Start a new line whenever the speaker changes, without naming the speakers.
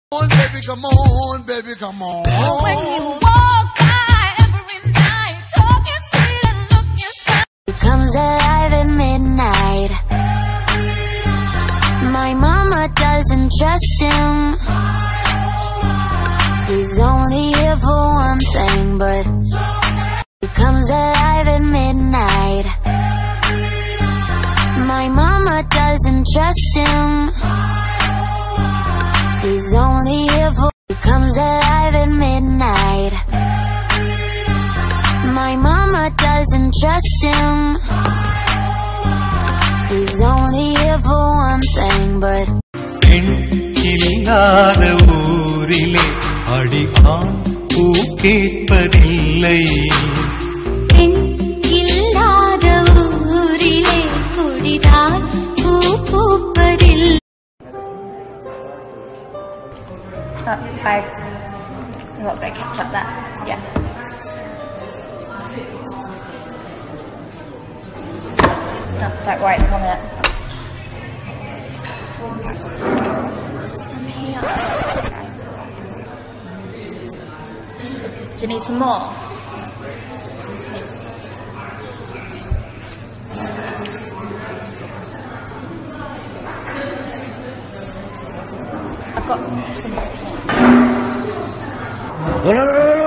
Baby, come on, baby, come on.
When you walk by every night, talking sweet and looking fine.
He comes alive at midnight. My mama doesn't trust him. He's only here for one thing, but he comes alive at midnight. My mama doesn't trust him. He's only here for. He comes alive at midnight. My mama doesn't trust him. He's only here for one thing, but.
இல்லாத ஊரிலே அடி ஆண் பூ கேட்பதில்லை.
இல்லாத ஊரிலே கொடிதான் பூ பூப்பதில்லை.
I got very catch up that. Yeah. No, don't worry, 1 minute. Do you need some more? I've got some.